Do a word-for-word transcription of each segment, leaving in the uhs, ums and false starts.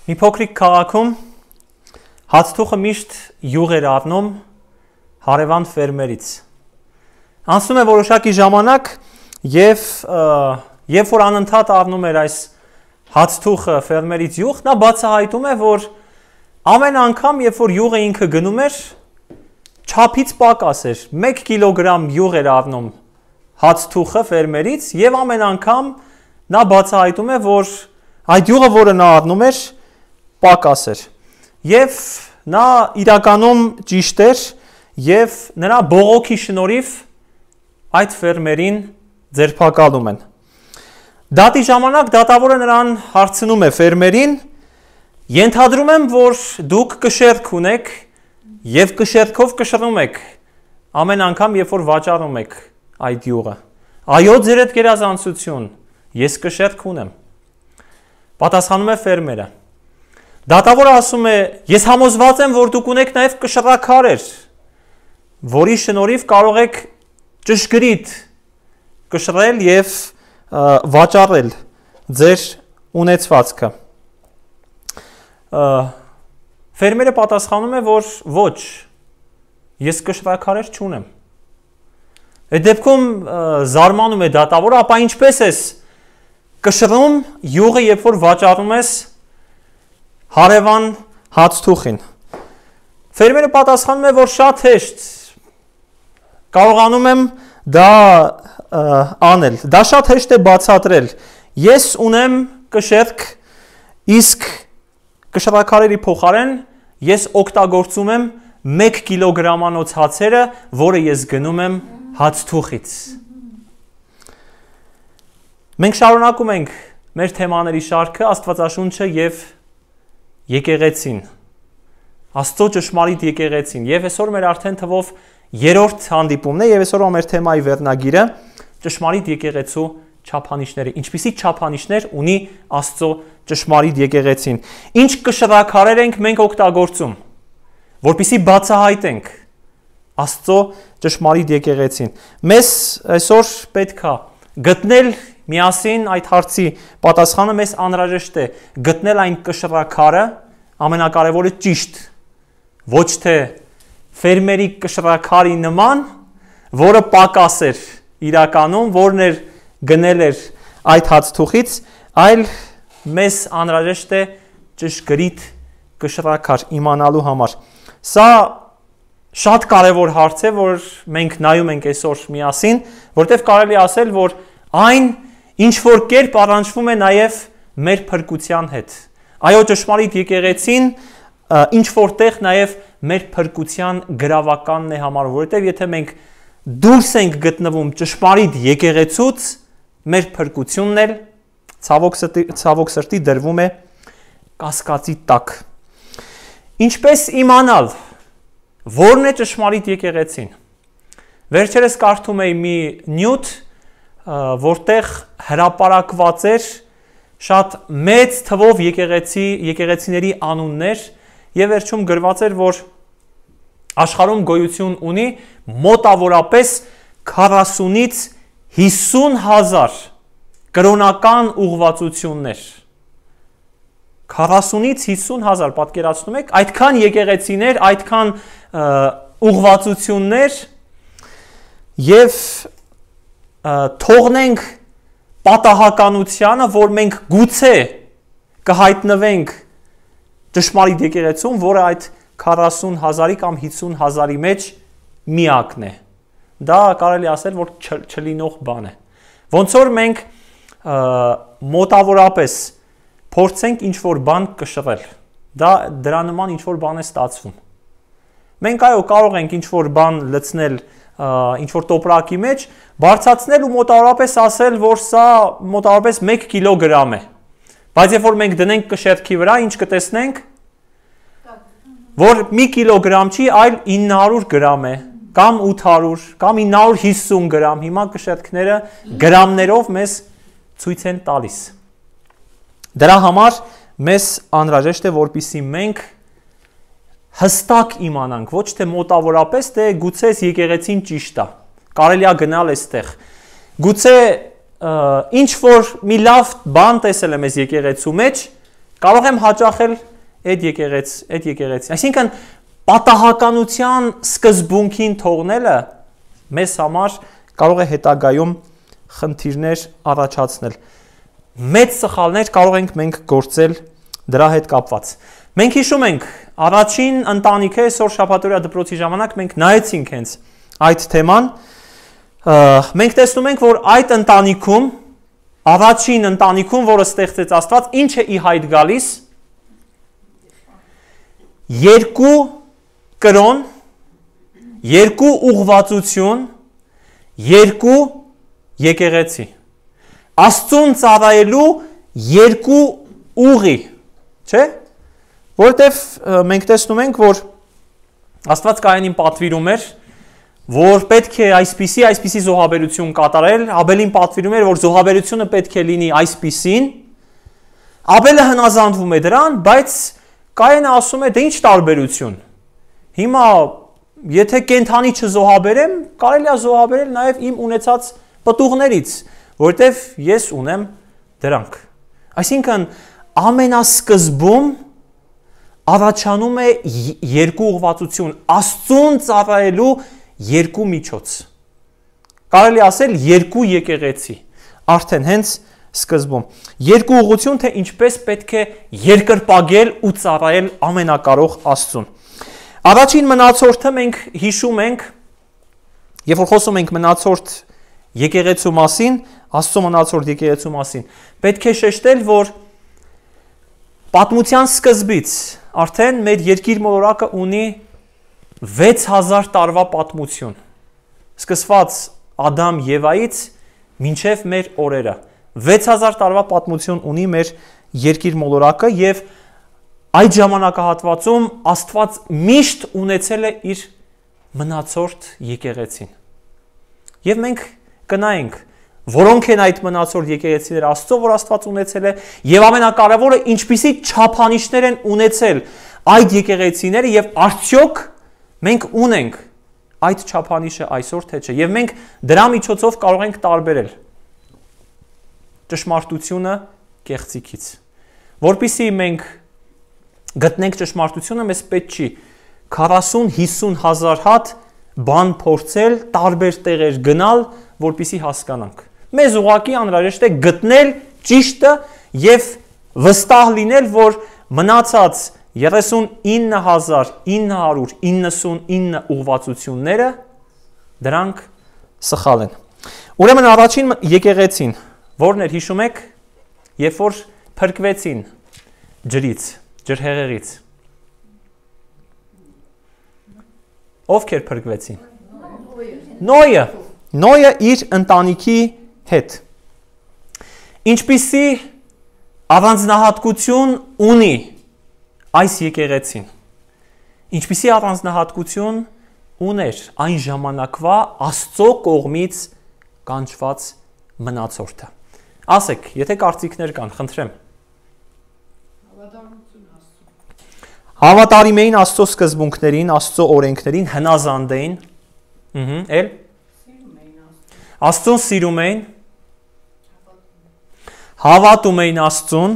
Մի փոքրիկ քաղաքում հացթուխը միշտ յուղ էր առնում հարևան ֆերմերից։ Անցնում է որոշակի ժամանակ եւ երբ որ անընդհատ առնում էր այս հացթուխը ֆերմերից յուղ, նա բացահայտում է, որ ամեն անգամ, երբ որ յուղը ինքը գնում էր, չափից պակաս էր, մեկ կիլոգրամ յուղ էր առնում հացթուխը ֆերմերից եւ ամեն անգամ նա բացահայտում է, որ այդ յուղը, որը նա առնում էր, պակաս էր։ Եվ նա իրականում ճիշտ էր եւ նրա բողոքի շնորհիվ այդ ֆերմերին ձերբակալում են։ Դատի ժամանակ դատավորը նրան հարցնում է ֆերմերին. «Ենթադրում եմ, որ դուք կշեռք ունեք եւ կշեռքով կշռում եք ամեն անգամ, երբ որ վաճառում եք այդ յուղը»։ «Այո, ձերդ գերազանցություն, ես կշեռք ունեմ»։ Պատասխանում է ֆերմերը։ Դատավորը ասում է. «Ես համոզված եմ, որ դուք ունեք նաև կշռաքարեր, որի շնորհիվ կարող եք ճշգրիտ կշռել եւ վաճառել ձեր ունեցվածքը»։ Ֆերմերը պատասխանում է, որ ոչ, ես կշռաքարեր չունեմ։ Այդ դեպքում զարմանում է դատավորը, ապա ինչպես ես կշռում յուղը, երբ որ վաճառում ես հարևան հացթուխին։ Ֆերմերը պատասխանում է, որ շատ հեշտ, կարողանում եմ դա անել, դա շատ հեշտ է բացատրել։ Ես ունեմ կշեռք, իսկ կշռաքարերի փոխարեն ես օգտագործում եմ մեկ կիլոգրամանոց հացերը, որը ես գնում եմ հացթուխից։ Մենք շարունակում ենք մեր թեմաների շարքը Աստվածաշունչը եւ եկեղեցին, Աստծո ճշմարիտ եկեղեցին, եւ այսօր մեր արդեն թվով երրորդ հանդիպումն է, եւ այսօրվա մեր թեմայի վերնագիրը ճշմարիտ եկեղեցու չափանիշները, ինչպիսի չափանիշներ ունի Աստծո ճշմարիտ եկեղեցին, ինչ կշռաքարեր ենք մենք օգտագործում, որպեսզի բացահայտենք Աստծո ճշմարիտ եկեղեցին։ Մեզ այսօր պետք է գտնել միասին այդ հարցի պատասխանը, մեզ անհրաժեշտ է գտնել այն կշռաքարը, ամենակարևորը ճիշտ, ոչ թե ֆերմերի կշռաքարի նման, որը պակաս էր իրականում, որն էր գնել էր այդ հացթուխից, այլ մեզ անհրաժեշտ է ճշգրիտ կշռաքար իմանալու համար։ Սա շատ կարևոր հարց է, որ մենք նայում ենք այսօր միասին, որտեղ կարելի ասել, որ այն ինչ որ կերպ առնչվում է նաև մեր փրկության հետ։ Այո, ճշմարիտ եկեղեցին ինչ որտեղ նաև մեր փրկության գրավականն է համարվում, որովհետև եթե մենք դուրս ենք գտնվում ճշմարիտ եկեղեցուց, մեր փրկությունն էլ ցավոք սրտի, ցավոք սրտի դրվում է կասկածի տակ։ Ինչպես իմանալ, որն է ճշմարիտ եկեղեցին։ Վերջերս կարդում էի մի նյութ, որտեղ հրապարակված էր շատ մեծ թվով եկեղեցի, եկեղեցիների անուններ եւ վերջում գրված էր, որ աշխարհում գոյություն ունի մոտավորապես քառասունից հիսուն հազար կրոնական ուղղվածություններ։ քառասունից հիսուն հազար, պատկերացնում եք, այդքան եկեղեցիներ, այդքան ուղղվածություններ եւ թողնենք պատահականությանը, որ մենք գուցե կհայտնվենք ճշմարիտ եկեղեցում, որը այդ քառասուն հազարի կամ հիսուն հազարի մեջ միակն է։ Դա կարելի ասել, որ չլինող բան է։ Ոնց որ մենք մոտավորապես փորձենք ինչ-որ բան կշռել, դա դրա նման ինչ-որ բան է ստացվում։ Մենք այո կարող ենք ինչ-որ բան լցնել ինչ-որ տոպրակի մեջ, բարձրացնել ու մոտավորապես ասել, որ սա մոտավորապես մեկ կիլոգրամ է։ Բայց երբ որ մենք դնենք կշեռքի վրա, ինչ կտեսնենք, որ մի կիլոգրամ չի, այլ ինը հարյուր գրամ է, կամ ութ հարյուր, կամ ինը հարյուր հիսուն գրամ։ Հիմա կշեռքները գրամներով մեզ ցույց են տալիս։ Դրա համար մեզ անհրաժեշտ է, որպեսզի մենք հստակ իմանանք, ոչ թե մոտավորապես, թե գուցե եկեղեցին ճիշտ է, կարելի է գնալ այստեղ։ Գուցե ինչ որ մի լավ բան տեսել եմ ես եկեղեցու մեջ, Կարող եմ հաճախել այդ եկեղեց, այդ եկեղեցին։ Այսինքն պատահականության սկզբունքին թողնելը մեզ համար կարող է հետագայում խնդիրներ առաջացնել։ Մեծ սխալներ կարող ենք մենք գործել դրա հետ կապված։ Մենք հիշում ենք առաջին ընտանիքը այսօր շաբաթօրյա դպրոցի ժամանակ մենք նայեցինք հենց այդ թեման։ Մենք տեսնում ենք, որ այդ ընտանիքում, առաջին ընտանիքում, որը ստեղծեց Աստված, ինչ է ի հայտ գալիս։ Երկու կրոն, երկու ուղղվածություն, երկու եկեղեցի։ Աստծուն ծառայելու երկու ուղի, չէ՞։ Որովհետև մենք տեսնում ենք, որ Աստված Կայենին պատվիրում էր, որ պետք է այսպիսի, այսպիսի զոհաբերություն կատարել, Աբելին պատվիրում էր, որ զոհաբերությունը պետք է լինի այսպիսին, Աբելը հնազանդվում է դրան, բայց Կայենը ասում է, դե ինչ տարբերություն։ Հիմա, եթե կենդանի չզոհաբերեմ, կարելի է զոհաբերել նաև իմ ունեցած պտուղներից, որովհետև ես ունեմ դրանք։ Այսինքն, ամենասկզբում առաջանում է երկու ուղղվածություն, Աստծուն ծառայելու երկու միջոց։ Կարելի ասել երկու եկեղեցի, արդեն հենց սկզբում։ Երկու ուղղություն, թե ինչպես պետք է երկրպագել ու ծառայել ամենակարող Աստծուն։ Առաջին մնացորդը մենք հիշում ենք, երբ որ խոսում ենք մնացորդ եկեղեցու մասին, Աստծո մնացորդ եկեղեցու մասին, պետք է շեշտել, որ պատմության սկզբից արդեն մեր երկիր մոլորակը ունի վեց հազար տարվա պատմություն, սկսված Ադամ Եվայից մինչև մեր օրերը, վեց հազար տարվա պատմություն ունի մեր երկիր մոլորակը և այդ ժամանակահատվածում Աստված միշտ ունեցել է իր մնացորդ եկեղեցին։ Եվ մենք կնայենք, որոնք են այդ մնացորդ եկեղեցիները Աստծո, որ Աստված ունեցել է, և ամենակարևորը ինչպիսի չափանիշներ են ունեցել այդ եկեղեցիները և արդյոք մենք ունենք այդ չափանիշը այսօր թե չէ, և մենք դրա միջոցով կարող ենք տարբերել ճշմարտությունը կեղծիքից։ Որպեսզի մենք գտնենք ճշմարտությունը, մեզ պետք չի քառասուն հիսուն հազար հատ բան փորձել, տարբեր տեղեր գնալ, որպեսզի հասկանանք։ Մեզ ուղղակի անհրաժեշտ է գտնել ճիշտը և վստահ լինել, որ մնացած երեսունինը հազար ինը հարյուր իննսունինը ուղղվածությունները դրանք սխալ են։ Ուրեմն առաջին եկեղեցին, որն էր հիշում եք, երբ որ փրկվեցին ջրից, ջրհեղեղից։ Ովքեր փրկվեցին։ Նոյը, Նոյը իր ընտանիքի հետ։ Ինչպիսի առանձնահատկություն ունի այս եկեղեցին։ Ինչպիսի առանձնահատկություն ուներ այն ժամանակվա Աստծո կողմից կանչված մնացորդը։ Ասեք, եթե կարծիքներ կան, խնդրեմ։ Հավատարիմ էին Աստծո սկզբունքներին, Աստծո օրենքներին, հնազանդ էին։ Ըհը, էլ Աստծուն սիրում էին, հավատում էին Աստծուն։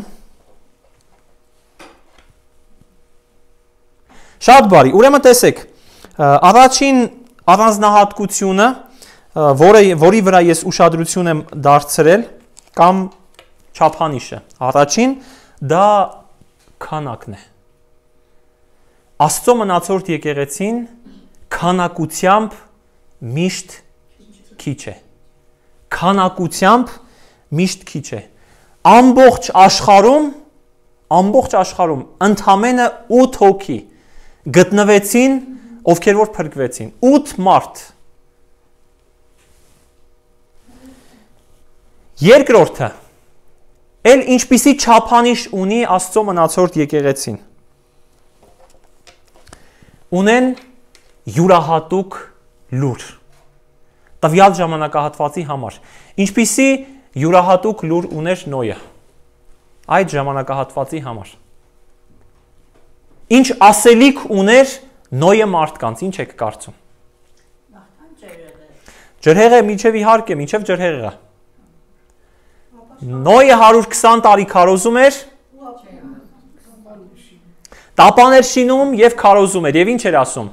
Շատ բարի, ուրեմն տեսեք, առաջին առանձնահատկությունը, որը, որի վրա ես ուշադրություն եմ դարձրել, կամ չափանիշը, առաջին, դա քանակն է։ Աստծո մնացորդ եկեղեցին քանակությամբ միշտ քիչ է։ Քանակությամբ միշտ քիչ է։ Ամբողջ աշխարհում, ամբողջ աշխարհում ընդամենը ութ հոգի գտնվեցին, ովքեր որ փրկվեցին, ութ մարդ։ Երկրորդը, էլ ինչպիսի չափանիշ ունի Աստծո մնացորդ եկեղեցին։ Ունեն յուրահատուկ լուր, տվյալ ժամանակահատվածի համար, ինչպիսի յուրահատուկ լուր ուներ Նոյը, այդ ժամանակահատվածի համար։ Ինչ ասելիք ուներ Նոյը մարդկանց, ինչ եք կարծում։ Ջրհեղեղը մինչև իհարկե, մինչև ջրհեղեղը։ Նոյը հարյուր քսան տարի քարոզում էր, Տապաներ շինում եւ քարոզում էր եւ ինչ էր ասում։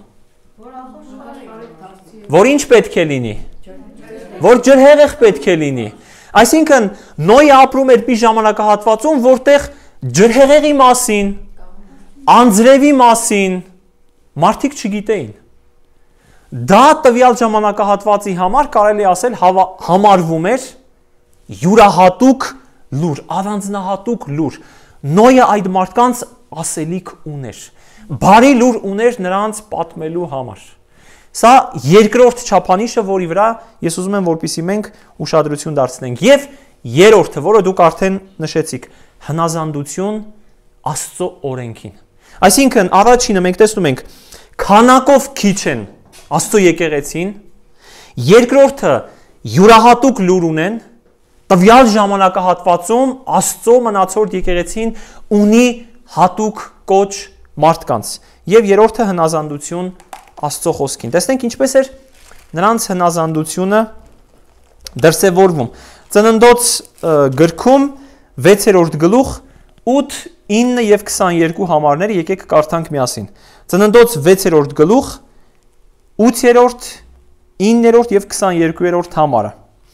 Որ ինչ պետք է լինի։ Որ ջրհեղեղ պետք է լինի։ Այսինքն Նոյը ապրում էր մի ժամանակահատվածում, որտեղ ջրհեղեղի մասին, անձրևի մասին մարդիկ չգիտեին։ Դա տվյալ ժամանակահատվածի համար կարելի ասել համարվում էր յուրահատուկ լուր, առանձնահատուկ լուր։ Նոյը այդ մարդկանց ասելիք ուներ, բարի լուր ուներ նրանց պատմելու համար։ Սա երկրորդ չափանիշը, որի վրա ես ուզում եմ, որպեսզի մենք ուշադրություն դարձնենք։ Եվ երրորդը, որը դուք արդեն նշեցիք, հնազանդություն Աստծո օրենքին։ Այսինքն առաջինը մենք տեսնում ենք քանակով քիչ են Աստծո եկեղեցին, երկրորդը յուրահատուկ լուր ունեն, տվյալ ժամանակահատվածում Աստծո մնացորդ եկեղեցին ունի հատուկ կոչ մարդկանց, եւ երրորդը հնազանդություն Աստծո խոսքին։ Տեսնենք ինչպես էր նրանց հնազանդությունը դրսևորվում։ Ծննդոց գրքում վեցերորդ գլուխ ութ, ինը եւ քսաներկու համարները եկեք կարդանք միասին։ Ծննդոց վեցերորդ գլուխ ութերորդ, իններորդ եւ քսաներկուերորդ համարը։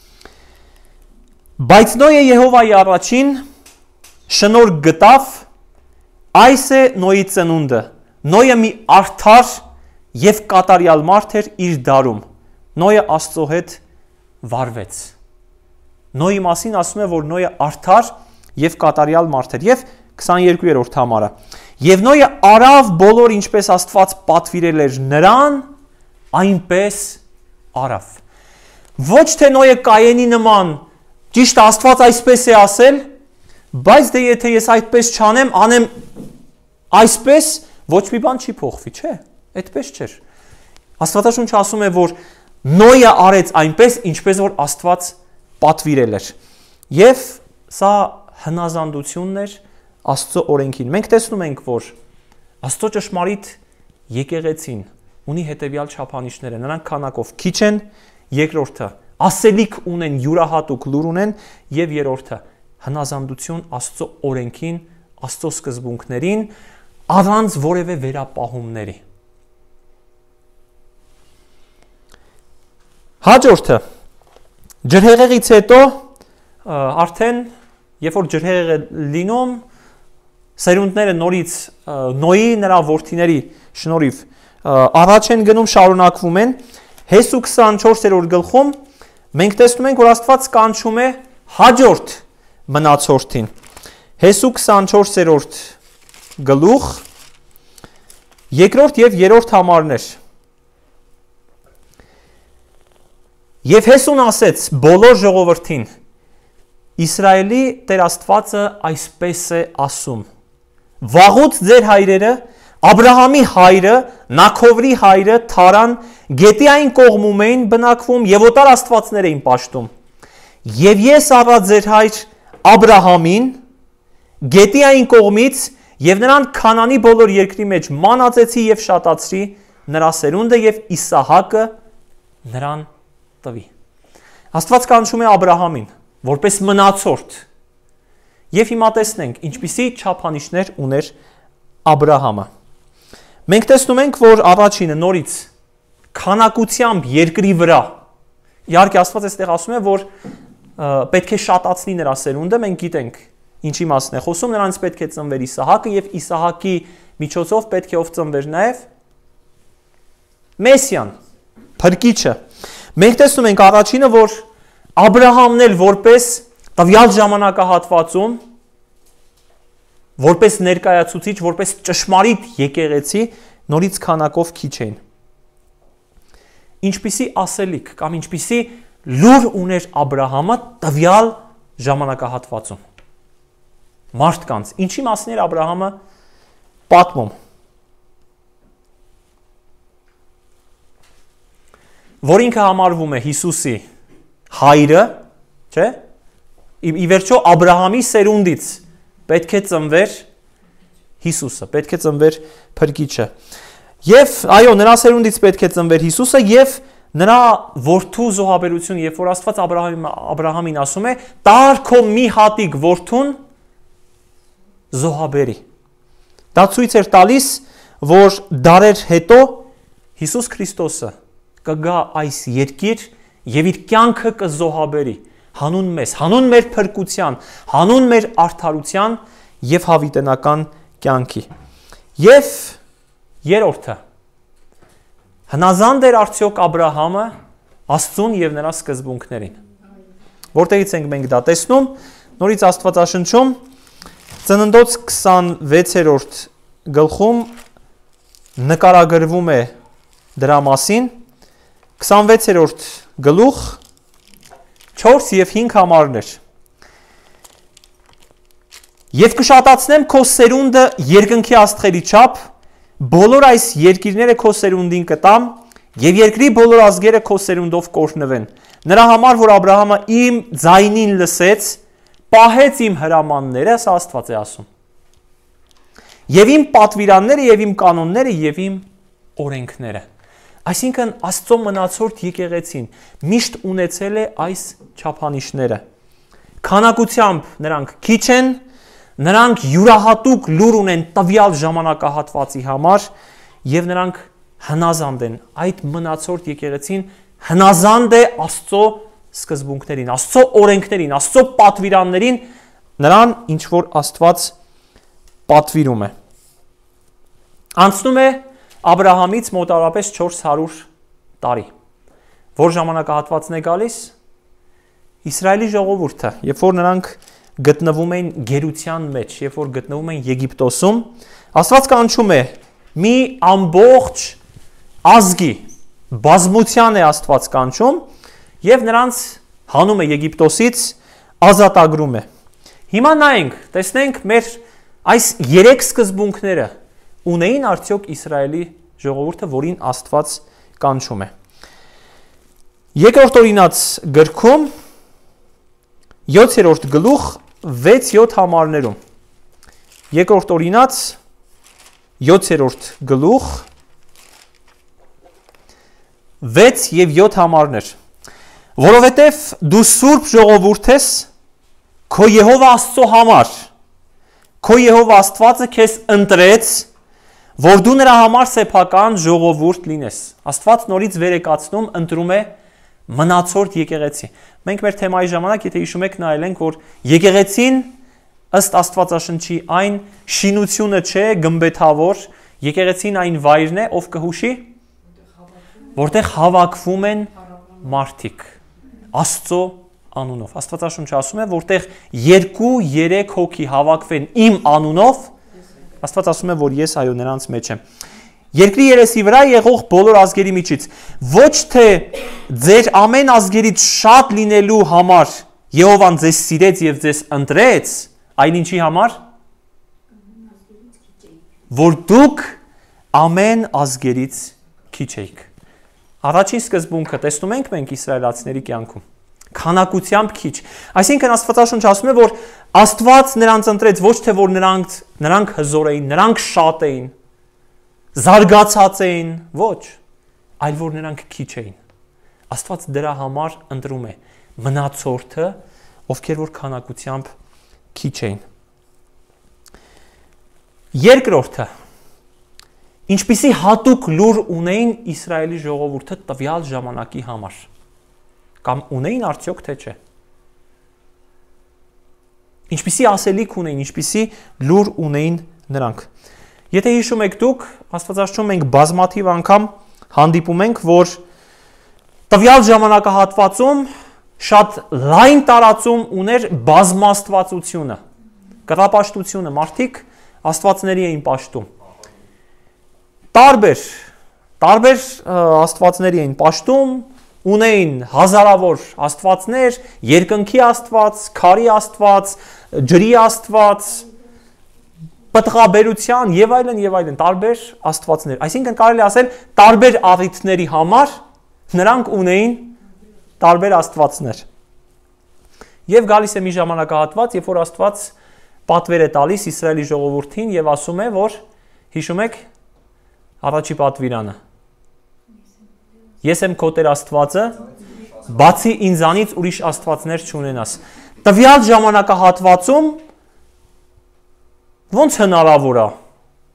Բայց Նոյը Եհովայի առաջին շնորհք գտավ, այս է Նոյի ծնունդը։ Նոյը մի արդար եւ կատարյալ մարդ էր իր դարում։ Նոյը Աստծո հետ վարվեց։ Նոյի մասին ասում է, որ Նոյը արդար եւ կատարյալ մարդ էր։ Եվ քսաներկուերորդ համարը։ Եվ Նոյը արավ բոլոր ինչպես Աստված պատվիրել էր նրան, այնպես արավ։ Ոչ թե Նոյը Կայենի նման, ճիշտ Աստված այսպես է ասել, բայց դե եթե ես այդպես չանեմ, անեմ այսպես, ոչ մի բան չի փոխվի, չէ, այդպես չէր։ Աստվածաշունչը ասում է, որ Նոյը արեց այնպես, ինչպես որ Աստված պատվիրել էր։ Եվ սա հնազանդությունն էր Աստծո օրենքին։ Մենք տեսնում ենք, որ Աստծո ճշմարիտ եկեղեցին ունի հետևյալ չափանիշները, նրանք քանակով քիչ են, երկրորդը ասելիք ունեն, յուրահատուկ լուր ունեն, եւ երրորդը հնազանդություն Աստծո օրենքին, Աստծո սկզբունքներին, առանց որևէ վերապահումների։ Հաջորդը ջրհեղեղից հետո արդեն երբ որ ջրհեղեղ է լինում, սերունդները նորից Նոյի նրա որդիների շնորհիվ առաջ են գնում, շարունակվում են։ Հեսու քսանչորսերորդ գլխում մենք տեսնում ենք, որ Աստված կանչում է հաջորդ մնացորդին։ Հեսու քսանչորսերորդ գլուխ երկրորդ եւ երրորդ համարներ։ Եվ Հեսուն ասեց բոլոր ժողովրդին. Իսրայելի Տեր Աստվածը այսպես է ասում. Վաղուց ձեր հայրերը, Աբրահամի հայրը, Նաքովրի հայրը, Թարան, գետի այն կողմում էին բնակվում եւ օտար աստվածներ էին պաշտում։ Եվ ես առա ձեր հայր Աբրահամին, գետի այն կողմից եւ նրան Քանանի բոլոր երկրի մեջ մանածեցի եւ շատացրի նրա սերունդը եւ Իսահակը նրան տվի։ Աստված կանչում է Աբրահամին որպես մնացորդ։ Եվ հիմա տեսնենք ինչպիսի չափանիշներ ուներ Աբրահամը։ Մենք տեսնում ենք, որ առաջինը նորից քանակությամբ երկրի վրա, իհարկե Աստված այստեղ ասում է, որ պետք է շատացնի նրա սերունդը, մենք գիտենք ինչի մասն է խոսում, նրանց պետք է ծնվեր Իսահակը եւ Իսահակի միջոցով պետք է ով ծնվեր նաեւ Մեսիան, փրկիչը։ Մենք տեսնում ենք առաջինը, որ Աբրահամն էլ որպես տվյալ ժամանակահատվածում, որպես ներկայացուցիչ, որպես ճշմարիտ եկեղեցի, նորից քանակով քիչ էին։ Ինչպիսի ասելիք կամ ինչպիսի լուր ուներ Աբրահամը տվյալ ժամանակահատվածում։ Մարդկանց, ինչի մասին էր Աբրահամը պատմում։ Որ ինքը համարվում է Հիսուսի հայրը, չէ՞։ Ի վերջո Աբրահամի սերունդից պետք է ծնվեր Հիսուսը, պետք է ծնվեր փրկիչը։ Եվ այո, նրա սերունդից պետք է ծնվեր Հիսուսը եւ նրա որդու զոհաբերություն, երբ որ Աստված Աբրահամին Աբրահամին ասում է, «Տար քո մի հատիկ որդուն զոհաբերի»։ Դա ցույց էր տալիս, որ դարեր հետո Հիսուս Քրիստոսը կգա այս երկիր եւ իր կյանքը կզոհաբերի հանուն մեզ, հանուն մեր փրկության, հանուն մեր արդարության եւ հավիտենական կյանքի։ Եվ երրորդը հնազանդ էր արդյոք Աբրահամը Աստծուն եւ նրա սկզբունքներին։ Որտեղից ենք մենք դա տեսնում, նորից Աստվածաշնչում Ծննդոց քսանվեցերորդ գլխում նկարագրվում է դրա մասին, քսանվեցերորդ գլուխ չորս եւ հինգ համարներ։ Եվ կշատացնեմ քո սերունդը երկնքի աստղերի չափ, բոլոր այս երկիրները քո սերունդին կտամ, եւ երկրի բոլոր ազգերը քո սերունդով կօրհնվեն։ Նրա համար, որ Աբրահամը իմ ձայնին լսեց, պահեց իմ հրամանները, սա Աստված է ասում։ Եվ իմ պատվիրանները եւ իմ կանոնները եւ իմ օրենքները։ Այսինքն Աստծո մնացորդ եկեղեցին միշտ ունեցել է այս չափանիշները։ Քանակությամբ նրանք քիչ են, նրանք յուրահատուկ լուր ունեն տվյալ ժամանակահատվածի համար եւ նրանք հնազանդ են։ Այդ մնացորդ եկեղեցին հնազանդ է Աստծո սկզբունքներին, Աստծո օրենքներին, Աստծո պատվիրաններին, նրան ինչ որ Աստված պատվիրում է։ Անցնում է Աբրահամից մոտավորապես չորս հարյուր տարի։ Որ ժամանակահատվածն է գալիս Իսրայելի ժողովուրդը, երբ որ նրանք գտնվում են գերության մեջ, երբ որ գտնվում են Եգիպտոսում, Աստված կանչում է մի ամբողջ ազգի բազմության է Աստված կանչում եւ նրանց հանում է Եգիպտոսից, ազատագրում է։ Հիմա նայենք, տեսնենք մեր այս երեք սկզբունքները ունեին արդյոք Իսրայելի ժողովուրդը, որին Աստված կանչում է։ Երկրորդ օրինաց գրքում յոթերորդ գլուխ վեց-յոթ համարներում։ Երկրորդ օրինաց յոթերորդ գլուխ վեց եւ յոթ համարներ։ Որովհետև դու սուրբ ժողովուրդ ես քո Եհովա Աստծո համար, քո Եհովա Աստվածը քեզ ընտրեց, որ դու նրա համար սեփական ժողովուրդ լինես։ Աստված նորից վերեկացնում, ընտրում է մնացորդ եկեղեցի։ Մենք մեր թեմայի ժամանակ, եթե հիշում եք, նայել ենք, որ եկեղեցին ըստ Աստվածաշնչի այն շինությունը չէ, գմբեթավոր, եկեղեցին այն վայրն է, ով կհուշի, որտեղ հավաքվում են մարդիկ Աստծո անունով։ Աստվածաշունչը ասում է, որտեղ երկու երեք հոգի հավաքվեն իմ անունով, Աստված ասում է, որ ես այո նրանց մեջ եմ։ Երկրի երեսի վրա եղող բոլոր ազգերի միջից, ոչ թե ձեր ամեն ազգերից շատ լինելու համար Եհովան ձեզ սիրեց եւ ձեզ ընտրեց, այլ ինչի համար, որ դուք ամեն ազգերից քիչ եք։ Առաջին սկզբունքը տեսնում ենք մենք իսրայելացիների կյանքում։ Քանակությամբ քիչ։ Այսինքն Աստվածաշունչը ասում է, որ Աստված նրանց ընտրեց ոչ թե որ նրանք նրանք հզոր էին, նրանք շատ էին, զարգացած էին, ոչ, այլ որ նրանք քիչ էին։ Աստված դրա համար ընտրում է մնացորդը, ովքեր որ քանակությամբ քիչ էին։ Երկրորդը, ինչպիսի հատուկ լուր ունեին Իսրայելի ժողովուրդը տվյալ ժամանակի համար, կամ ունեին արդյոք թե չէ։ Ինչպիսի ասելիք ունեին, ինչպիսի լուր ունեին նրանք։ Եթե հիշում եք դուք, Աստվածաշունչում մենք բազմաթիվ անգամ հանդիպում ենք, որ տվյալ ժամանակահատվածում շատ լայն տարածում ուներ բազմաստվածությունը, կռապաշտությունը, մարդիկ աստվածների էին պաշտում։ Տարբեր, տարբեր աստվածների էին պաշտում, ունեին հազարավոր աստվածներ, երկնքի աստված, քարի աստված, ջրի աստված, պտղաբերության եւ այլն եւ այլն, տարբեր աստվածներ։ Այսինքն կարելի ասել, տարբեր առիթների համար նրանք ունեին տարբեր աստվածներ։ Եվ գալիս է մի ժամանակահատված, երբ որ Աստված պատվեր է տալիս Իսրայելի ժողովրդին եւ ասում է, որ հիշում եք առաջի պատվիրանը։ Ես եմ քո Տեր Աստվածը, բացի ինձանից ուրիշ աստվածներ չունենաս։ Տվյալ ժամանակահատվածում ոնց հնարավոր է,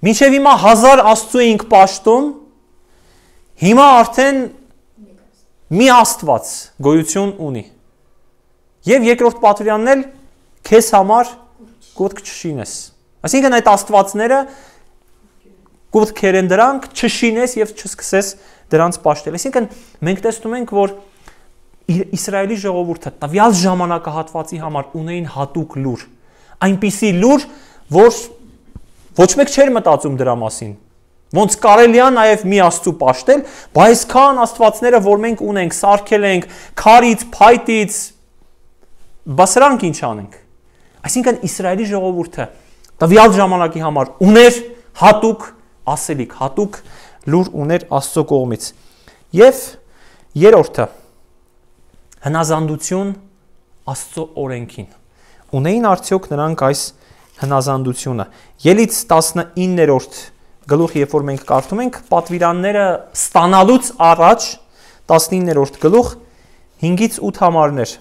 Մինչև հիմա հազար Աստծու էինք պաշտում, հիմա արդեն մի Աստված գոյություն ունի։ Եվ երկրորդ Պատվիրանն էլ քեզ համար կուտք չշինես։ Այսինքն այդ Աստվածները կուտքեր են դրանք, չշինես եւ չսկսես դրանց պաշտել։ Այսինքն մենք տեսնում ենք, որ Իսրայելի ժողովուրդը տվյալ ժամանակահատվածի համար ունեին հատուկ լուր, այնպիսի լուր, որ ոչ մեկ չէր մտածում դրա մասին։ Ոնց կարելի է նաև մի Աստծու պաշտել, բայց քան Աստվածները, որ մենք ունենք, սարքել ենք քարից, փայտից, բա սրանք ինչ անենք։ Այսինքն Իսրայելի ժողովուրդը տվյալ ժամանակի համար ուներ հատուկ ասելիք, հատուկ լուր ուներ Աստծո կողմից։ Եվ երրորդը հնազանդություն Աստծո օրենքին։ Ունեին արդյոք նրանք այս հնազանդությունը։ Ելից տասնիններորդ գլուխ, երբ որ մենք կարդում ենք պատվիրանները ստանալուց առաջ, տասնիններորդ գլուխ, հինգից ութ համարներ։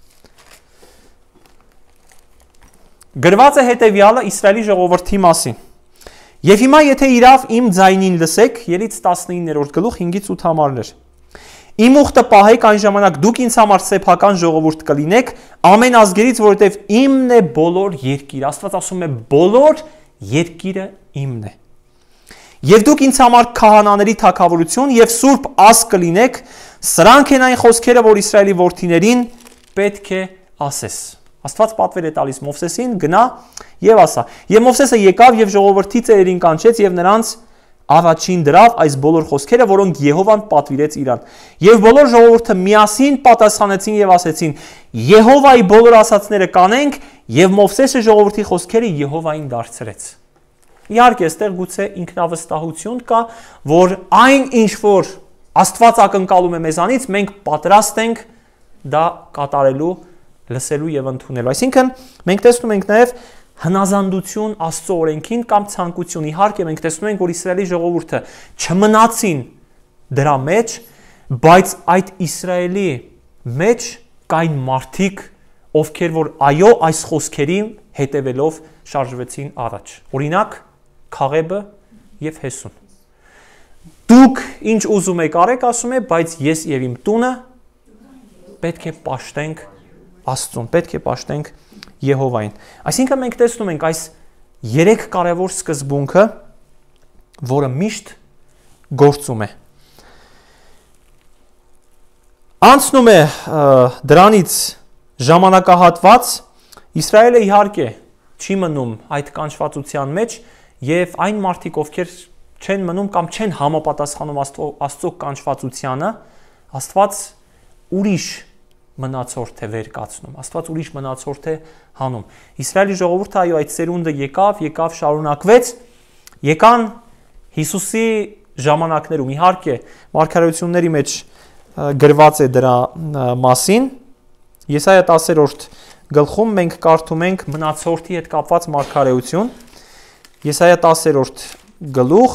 Գրված է հետևյալը Իսրայելի ժողովրդի մասին։ Եվ հիմա եթե իրավ իմ ձայնին լսեք, ելից տասնիններորդ գլուխ, հինգից ութ համարներ։ Իմ ուխտը պահեք, այն ժամանակ դուք ինձ համար սեփական ժողովուրդ կլինեք, ամեն ազգերից, որովհետև իմն է բոլոր երկիրը։ Աստված ասում է բոլոր երկիրը իմն է։ Եվ դուք ինձ համար քահանաների թագավորություն եւ սուրբ ազգ կլինեք, սրանք են այն խոսքերը, որ Իսրայելի որդիներին պետք է ասես։ Աստված պատվեր է տալիս Մովսեսին, գնա եւ ասա։ Եվ Մովսեսը եկավ եւ ժողովրդի ծերերին կանչեց եւ նրանց առաջին դրավ այս բոլոր խոսքերը, որոնք Եհովան պատվիրեց իրան։ Եվ բոլոր ժողովուրդը միասին պատասխանեցին եւ ասեցին. Եհովայի բոլոր ասածները կանենք, եւ Մովսեսը ժողովրդի խոսքերը Եհովային դարձրեց։ Իհարկե, այստեղ գուցե ինքնավստահություն կա, որ այն ինչ որ Աստված ակնկալում է մեզանից, մենք պատրաստ ենք դա կատարելու, լսելու եւ ընդունելու։ Այսինքն, մենք տեսնում ենք նաեւ հնազանդություն Աստծո օրենքին կամ ցանկություն։ Իհարկե մենք տեսնում ենք, որ Իսրայելի ժողովուրդը չմնացին դրա մեջ, բայց այդ Իսրայելի մեջ կային մարդիկ, ովքեր որ այո, այս խոսքերի հետևելով շարժվեցին առաջ։ Օրինակ, Քաղեբը եւ Հեսուն։ Դուք ինչ ուզում եք արեք, ասում է, բայց ես եւ իմ տունը պետք է պաշտենք Աստծուն, պետք է պաշտենք Եհովային։ Այսինքն մենք տեսնում ենք այս երեք կարևոր սկզբունքը, որը միշտ գործում է։ Անցնում է դրանից ժամանակահատված, Իսրայելը իհարկե չի մնում այդ կանչվածության մեջ եւ այն մարդիկ, ովքեր չեն մնում կամ չեն համապատասխանում Աստծո կանչվածությանը, Աստված ուրիշ մնացորդ է վեր կացնում, Աստված ուրիշ մնացորդ է հանում։ Իսրայելի ժողովուրդը այո այդ սերունդը եկավ, եկավ շարունակվեց, եկան Հիսուսի ժամանակներում, իհարկե մարգարեությունների մեջ գրված է դրա մասին։ Եսայա տասերորդ գլխում մենք կարդում ենք մնացորդի հետ կապված մարգարեություն։ Եսայա տասերորդ գլուխ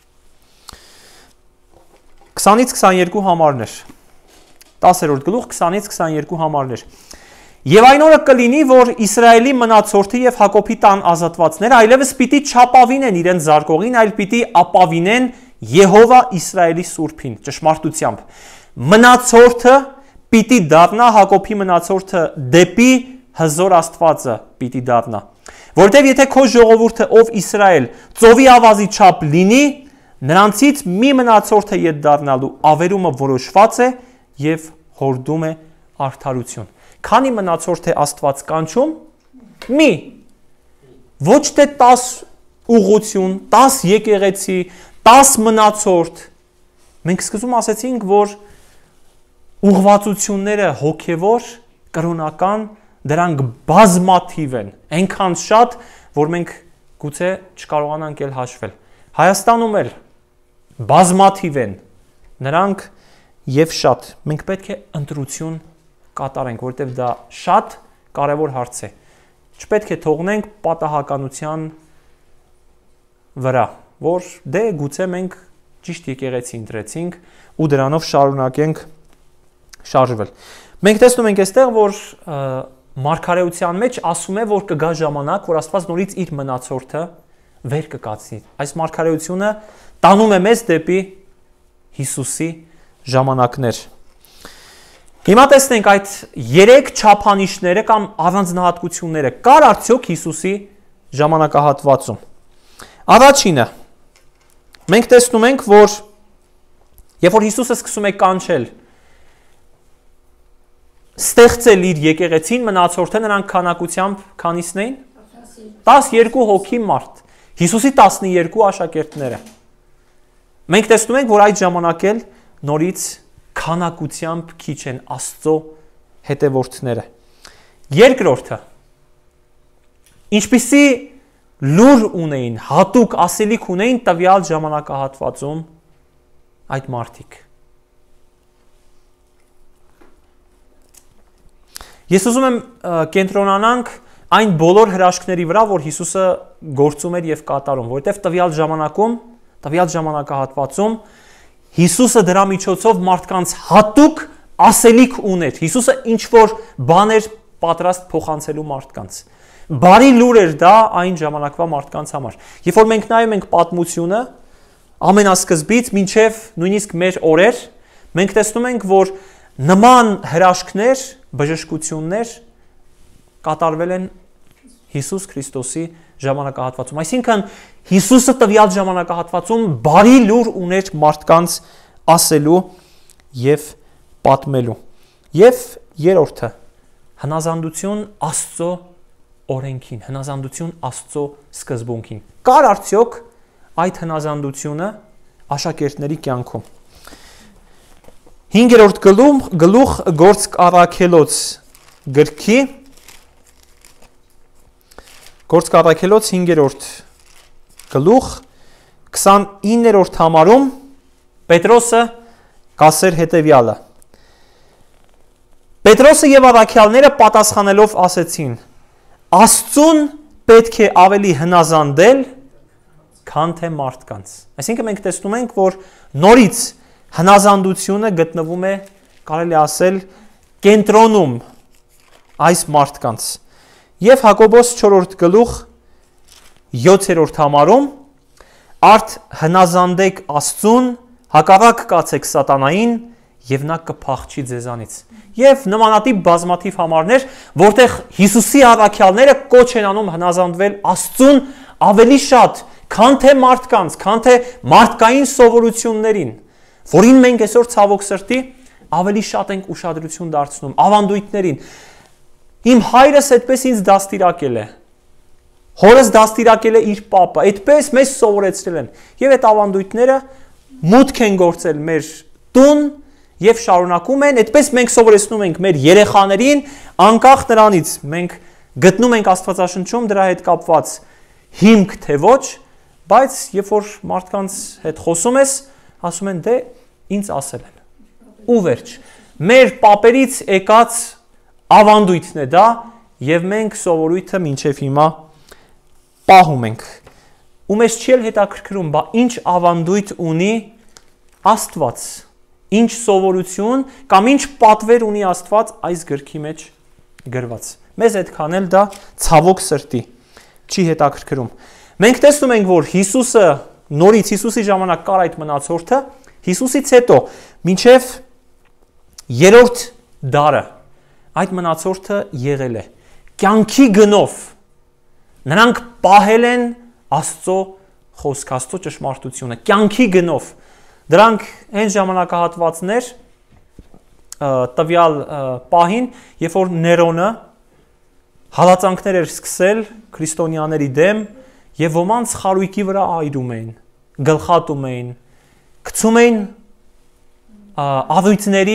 քսանից քսաներկու համարներ։ տասերորդ գլուխ քսանից քսաներկու համարներ։ Եվ այն օրը կլինի, որ Իսրայելի մնացորդի եւ Հակոբի տան ազատվածները այլևս պիտի չապավինեն իրենց զարկողին, այլ պիտի ապավինեն Եհովա Իսրայելի Սուրբին ճշմարտությամբ։ Մնացորդը պիտի դառնա Հակոբի մնացորդը դեպի հզոր Աստվածը պիտի դառնա։ Որտեւ եթե քո ժողովուրդը ով Իսրայել ծովի ավազի չափ լինի, նրանցից մի մնացորդը ետ դառնալու ավերումը որոշված է եւ հորդում է արդարություն։ Քանի մնացորդ է Աստված կանչում, մի, ոչ թե տաս ուղղություն, տաս եկեղեցի, տաս մնացորդ։ Մենք սկզբում ասացինք, որ ուղղվածությունները հոգևոր, կրոնական, դրանք բազմաթիվ են, այնքան շատ, որ մենք գուցե չկարողանանք էլ հաշվել։ Հայաստանում էլ բազմաթիվ են նրանք եւ շատ։ Մենք պետք է ընտրություն կատարենք, որովհետեւ դա շատ կարևոր հարց է։ Չպետք է թողնենք պատահականության վրա, որ դե գուցե մենք ճիշտ եկեղեցի ընտրեցինք ու դրանով շարունակենք շարժվել։ Մենք տեսնում ենք այստեղ, որ մարգարեության մեջ ասում է, որ կգա ժամանակ, որ Աստված նորից իր մնացորդը վեր կկացնի։ Այս մարգարեությունը տանում է մեզ դեպի Հիսուսի ժամանակներ։ Հիմա տեսնենք այդ երեք չափանիշները կամ առանձնահատկությունները կար արդյոք Հիսուսի ժամանակահատվածում։ Առաջինը մենք տեսնում ենք, որ երբ որ Հիսուսը սկսում է կանչել, ստեղծել իր եկեղեցին, մնացորդը նրանք քանակությամբ քանիսն էին տասներկու հոգի մարդ, Հիսուսի տասներկու աշակերտները։ Մենք տեսնում ենք, որ այդ ժամանակ էլ նորից քանակությամբ քիչ են Աստծո հետևորդները։ Երկրորդը, ինչպիսի լուր ունեին, հատուկ ասելիք ունեին տվյալ ժամանակահատվածում այդ մարդիկ։ Ես ուզում եմ կենտրոնանանք այն բոլոր հրաշքների վրա, որ Հիսուսը գործում էր եւ կատարում, որովհետեւ տվյալ ժամանակում, տվյալ ժամանակահատվածում Հիսուսը դրա միջոցով մարդկանց հատուկ ասելիք ուներ։ Հիսուսը ինչ որ բաներ պատրաստ փոխանցելու մարդկանց։ Բարի լուր էր դա այն ժամանակվա մարդկանց համար։ Երբ որ մենք նայում ենք պատմությունը, ամենասկզբից մինչև նույնիսկ մեր օրեր, մենք տեսնում ենք, որ նման հրաշքներ, բժշկություններ կատարվել են Հիսուս Քրիստոսի ժամանակահատվածում։ Այսինքն Հիսուսը տվյալ ժամանակահատվածում բարի լուր ուներ մարդկանց ասելու եւ պատմելու։ Եվ երրորդը, հնազանդություն Աստծո օրենքին, հնազանդություն Աստծո սկզբունքին։ Կար արդյոք այդ հնազանդությունը աշակերտների կյանքում։ Հինգերորդ գլուխ, գլուխ գործք առաքելոց գրքի, գործք առաքելոց հինգերորդ գլուխ, քսանիններորդ համարում Պետրոսը կասեր հետևյալը. Պետրոսը եւ առաքյալները պատասխանելով ասեցին. Աստծուն պետք է ավելի հնազանդել, քան թե մարդկանց։ Այսինքն մենք տեսնում ենք, որ նորից հնազանդությունը գտնվում է, կարելի ասել, կենտրոնում այս մարդկանց։ Եվ Հակոբոս չորրորդ գլուխ յոթերորդ համարում արդ հնազանդեք Աստծուն, հակառակ կացեք սատանային եւ նա կփախչի ձեզանից։ Եվ նմանատիպ բազմաթիվ համարներ, որտեղ Հիսուսի առաքյալները կոչ են անում հնազանդվել Աստծուն ավելի շատ, քան թե մարդկանց, քան թե մարդկային սովորություններին, որին մենք այսօր ցավոք սրտի ավելի շատ ենք ուշադրություն դարձնում, ավանդույթներին։ Իմ հայրս այդպես ինձ դաստիարակել է, հորս դաստիարակել է իր պապը, այդպես մեզ սովորեցրել են։ Եվ այդ ավանդույթները մուտք են գործել մեր տուն եւ շարունակում են, այդպես մենք սովորեցնում ենք մեր երեխաներին, անկախ նրանից մենք գտնում ենք Աստվածաշնչում դրա հետ կապված հիմք թե ոչ, բայց երբ որ մարդկանց հետ խոսում ես, ասում են դե ինձ ասել են։ Ու վերջ։ Մեր պապերից եկած ավանդույթն է դա եւ մենք սովորույթը մինչեւ հիմա պահում ենք։ Ու մեզ չի էլ հետաքրքրում, բա ինչ ավանդույթ ունի Աստված, ինչ սովորություն կամ ինչ պատվեր ունի Աստված այս գրքի մեջ գրված։ Մեզ այդքան էլ դա ցավոք սրտի չի հետաքրքրում։ Մենք տեսնում ենք, որ Հիսուսը նորից Հիսուսի ժամանակ կար այդ մնացորդը, Հիսուսից հետո մինչև երրորդ դարը այդ մնացորդը եղել է։ Կյանքի գնով նրանք պահել են Աստծո խոսքը, Աստծո ճշմարտությունը, կյանքի գնով։ Դրանք այն ժամանակահատվածներ տվյալ պահին, երբ որ Ներոնը հալածանքներ էր սկսել քրիստոնյաների դեմ եւ ոմանց խարույկի վրա այրում էին, գլխատում էին, գցում էին ավույթների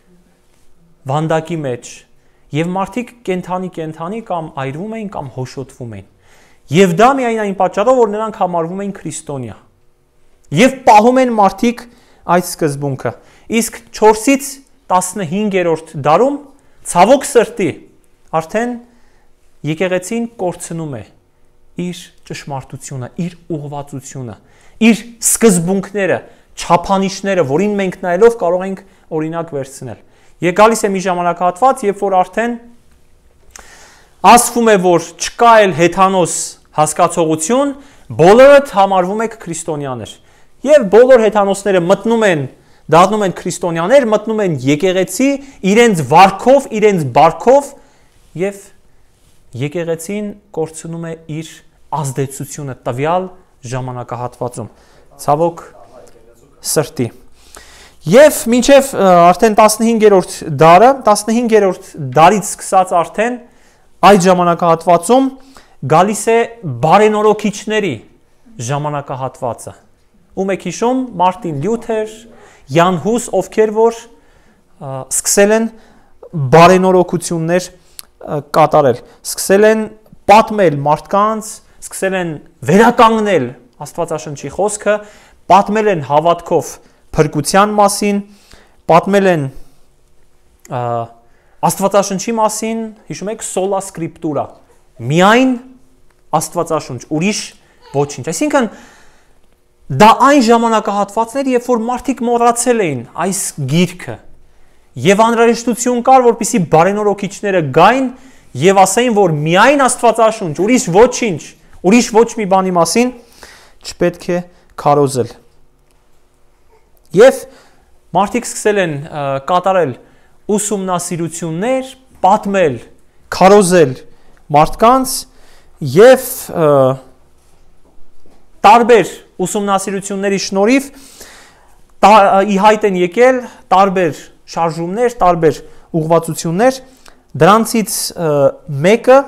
վանդակի մեջ եւ մարդիկ կենթանի-կենթանի կամ այրվում էին կամ հոշոտվում էին։ Եվ դա միայն այն պատճառով, որ նրանք համարվում էին քրիստոնյա։ Եվ պահում են մարդիկ այդ սկզբունքը։ Իսկ չորսից տասնհինգերորդ դարում ցավոք սրտի արդեն եկեղեցին կորցնում է իր ճշմարտությունը, իր ուղղվածությունը, իր սկզբունքները, չափանիշները, որին մենք նայելով կարող ենք օրինակ վերցնել։ Եվ գալիս է մի ժամանակահատված, երբ որ արդեն ասվում է, որ չկա էլ հեթանոս հասկացողություն, բոլորդ համարվում եք քրիստոնյաներ։ Եվ բոլոր հեթանոսները մտնում են, դառնում են քրիստոնյաներ, մտնում են եկեղեցի, իրենց վարքով, իրենց բարքով եւ եկեղեցին կորցնում է իր ազդեցությունը տվյալ ժամանակահատվածում։ Ցավոք սրտի։ Եվ մինչև արդեն տասնհինգերորդ դարը, տասնհինգերորդ դարից սկսած արդեն այդ ժամանակահատվածում գալիս է բարենորոքիչների ժամանակահատվածը։ Ում եք հիշում Մարտին Լյութեր, Յան Հուս, ովքեր որ սկսել են բարենորոքություններ կատարել, սկսել են պատմել մարդկանց, սկսել են վերականգնել Աստվածաշնչի խոսքը, պատմել են հավատքով փրկության մասին, պատմել են Աստվածաշնչի մասին, հիշում եք սոլա սկրիպտուրա, միայն Աստվածաշունչ, ուրիշ ոչինչ։ Այսինքն դա այն ժամանակահատվածներ, երբ որ մարդիկ մոռացել էին այս գիրքը եւ անհրաժեշտություն կար, որպեսզի բարենորոքիչները գային եւ ասեին, որ միայն Աստվածաշունչ, ուրիշ ոչինչ, ուրիշ ոչ մի բանի մասին չպետք է քարոզել։ Եվ մարդիկ սկսել են կատարել ուսումնասիրություններ, պատմել, քարոզել մարդկանց եւ տարբեր ուսումնասիրությունների շնորհիվ ի հայտ են եկել տարբեր շարժումներ, տարբեր ուղղվածություններ, դրանցից մեկը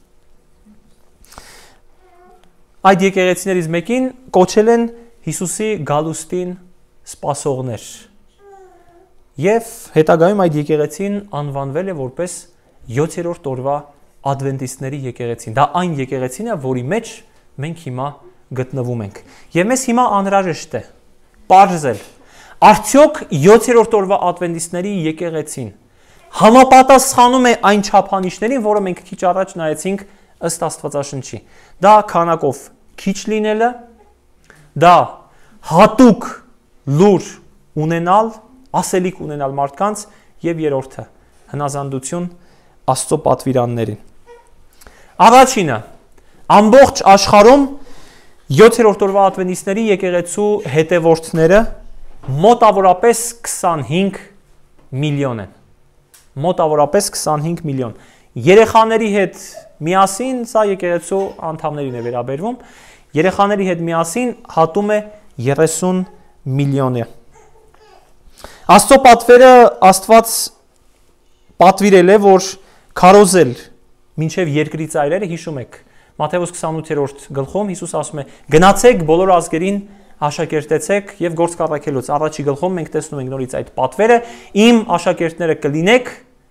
այդ եկեղեցիներից մեկին կոչել են Հիսուսի գալուստին սպասողներ։ Եվ հետագայում այդ եկեղեցին անվանվել է որպես յոթերորդ օրվա ադվենտիստների եկեղեցին։ Դա այն եկեղեցին է, որի մեջ մենք հիմա գտնվում ենք։ Եվ մեզ հիմա անհրաժեշտ է պարզել, արդյոք յոթերորդ օրվա ադվենտիստների եկեղեցին համապատասխանում է այն չափանիշներին, որը մենք քիչ առաջ նայեցինք ըստ Աստվածաշնչի։ Դա քանակով քիչ լինելը, դա հատուկ լուր ունենալ, ասելիք ունենալ մարդկանց եւ երրորդը հնազանդություն Աստծո պատվիրաններին։ Առաջինը, ամբողջ աշխարհում յոթերորդ օրվա ադվենտիստների եկեղեցու հետևորդները մոտավորապես քսանհինգ միլիոն են։ Մոտավորապես քսանհինգ միլիոն։ Երեխաների հետ միասին, սա եկեղեցու անդամներին է վերաբերվում, երեխաների հետ միասին հատում է երեսուն միլիոնը։ Աստծո պատվերը Աստված պատվիրել է, որ քարոզել մինչև երկրի ծայրերը, հիշում եք, Մատթեոս քսանութերորդ գլխում Հիսուս ասում է. գնացեք բոլոր ազգերին աշակերտեցեք եւ գործ կառաքելուց առաջի գլխում մենք տեսնում ենք նորից այդ պատվերը, իմ աշակերտները կլինեք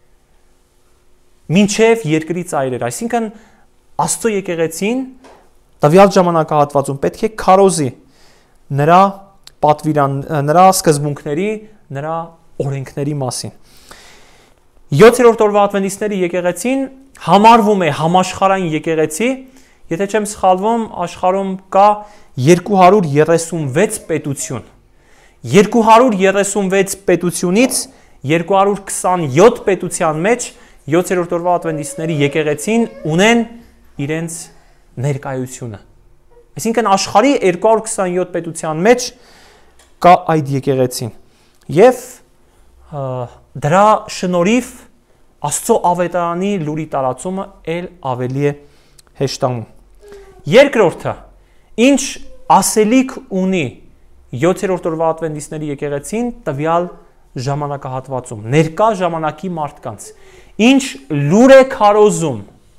մինչև երկրի ծայրերը, այսինքն Աստծո եկեղեցին տվյալ ժամանակահատվածում պետք է քարոզի նրա պատվիրան, նրա սկզբունքների, նրա օրենքների մասին։ յոթերորդ օրվա ադվենտիստների եկեղեցին համարվում է համաշխարհային եկեղեցի, եթե չեմ սխալվում, աշխարհում կա երկու հարյուր երեսունվեց պետություն։ երկու հարյուր երեսունվեց պետությունից երկու հարյուր քսանյոթ պետության մեջ յոթերորդ օրվա ադվենտիստների եկեղեցին ունեն իրենց ներկայությունը։ Այսինքն աշխարհի երկու հարյուր քսանյոթ պետության մեջ կա այդ եկեղեցին։ Եվ դրա շնորհիվ Աստծո ավետարանի լուրի տարածումը ել ավելի է հեշտանում։ Երկրորդը, ինչ ասելիք ունի յոթերորդ օրվա ադվենտիստների եկեղեցին տվյալ ժամանակահատվածում, ներկա ժամանակի մարդկանց, ինչ լուր է քարոզում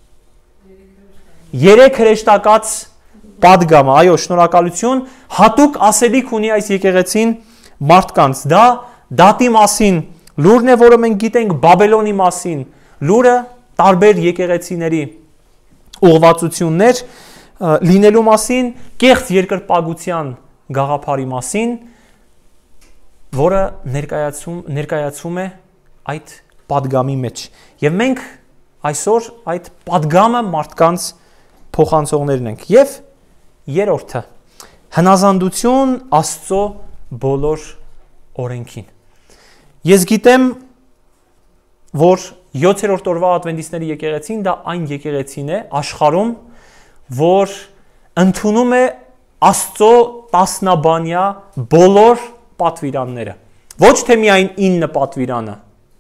երեք հրեշտակած պատգամը, այո, շնորհակալություն, հատուկ ասելիք ունի այս եկեղեցին մարդկանց, դա դատի մասին լուրն է, որը մենք գիտենք Բաբելոնի մասին, լուրը տարբեր եկեղեցիների ուղղվածություններ լինելու մասին, կեղծ երկրպագության գաղափարի մասին, որը ներկայացում, ներկայացում է այդ պատգամի մեջ։ Եվ մենք այսօր այդ պատգամը մարդկանց փոխանցողներն ենք։ Եվ երրորդը, հնազանդություն Աստծո բոլոր օրենքին։ Ես գիտեմ, որ յոթերորդ օրվա ադվենտիստների եկեղեցին դա այն եկեղեցին է աշխարհում, որ ընդունում է Աստծո տասնաբանյա բոլոր պատվիրանները։ Ոչ թե միայն ինը պատվիրանը,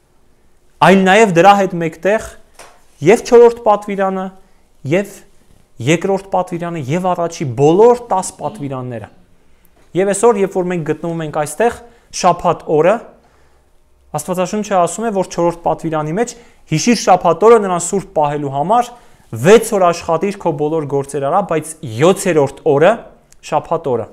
այլ նաև դրա հետ մեկտեղ եւ չորրորդ պատվիրանը, եւ երկրորդ պատվիրանը, եւ առաջի բոլոր տաս պատվիրանները։ Եվ այսօր, երբ որ մենք գտնվում ենք այստեղ, շաբաթ օրը, Աստվածաշունչը ասում է, որ չորրորդ պատվիրանի մեջ հիշիր շաբաթ օրը նրան սուրբ պահելու համար, վեց օր աշխատիր քո բոլոր գործեր արա, բայց յոթերորդ օրը, շաբաթ օրը,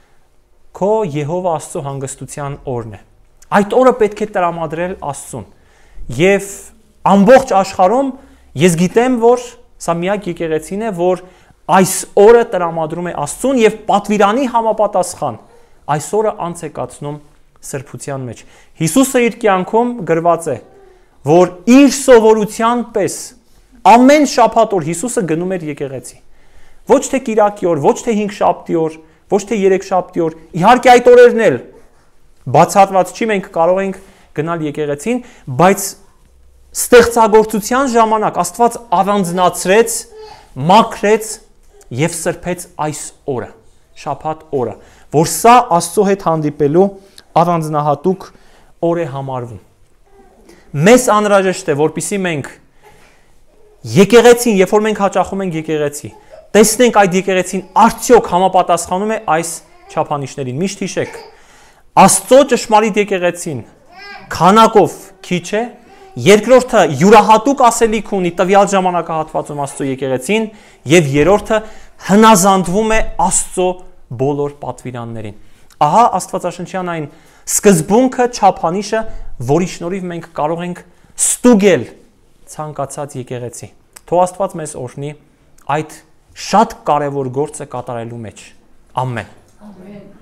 քո Եհովա Աստծո հանգստության օրն է։ Այդ օրը պետք է տրամադրել Աստծուն։ Եվ ամբողջ աշխարհում ես գիտեմ, որ սա միակ եկեղեցին է, որ այս օրը տրամադրում է Աստծուն եւ պատվիրանի համապատասխան այս օրը անց է կացնում սրբության մեջ։ Հիսուսը իր կյանքում գրված է, որ իր սովորության պես ամեն շաբաթ օր Հիսուսը գնում էր եկեղեցի։ Ոչ թե կիրակի օր, ոչ թե հինգշաբթի օր, ոչ թե երեքշաբթի օր, իհարկե այդ օրերն էլ բացառված չի, մենք կարող ենք գնալ եկեղեցին, բայց ստեղծագործության ժամանակ Աստված առանձնացրեց, մաքրեց եւ սրբեց այս օրը, շաբաթ օրը, որ սա Աստծո հետ հանդիպելու առանձնահատուկ օր է համարվում։ Մեզ անհրաժեշտ է, որպեսզի մենք եկեղեցին, երբ որ մենք հաճախում ենք եկեղեցի, տեսնենք այդ եկեղեցին արդյոք համապատասխանում է այս չափանիշներին։ Միշտ հիշեք, Աստծո ճշմարիտ եկեղեցին քանակով քիչ է, երկրորդը յուրահատուկ ասելիք ունի տվյալ ժամանակահատվածում Աստծո եկեղեցին, եւ երրորդը հնազանդվում է Աստծո բոլոր պատվիրաններին։ Ահա Աստվածաշնչյան այն սկզբունքը, չափանիշը, որի շնորհիվ մենք կարող ենք ստուգել ցանկացած եկեղեցի։ Թող Աստված մեզ օրհնի այդ շատ կարևոր գործը կատարելու մեջ։ Ամեն։ Ամեն։